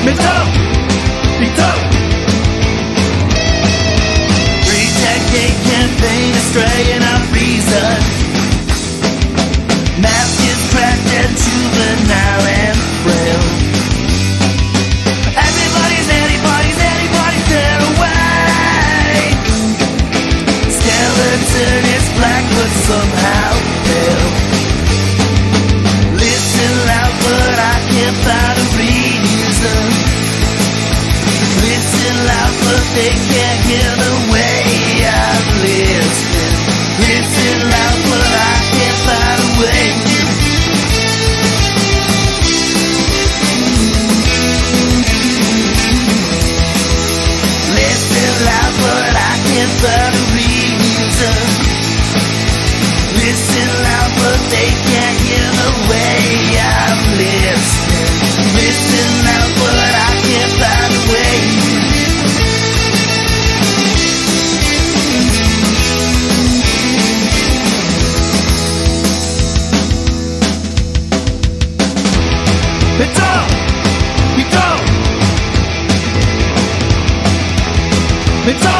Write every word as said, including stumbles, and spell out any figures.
Metal, metal. Three-decade campaign is straying out reason. Mask is cracked and juvenile and frail. Everybody's anybody's, anybody's their way. Skeleton is black but somehow pale. Listen loud but I can't find a reason. Listen loud but they can't hear the way I'm listening. Listen loud but I can't find a way. Listen loud but I can't find a reason. Listen loud but they can't hear the way I'm listening. Listen loud but I can't find a way. Metal, metal, metal.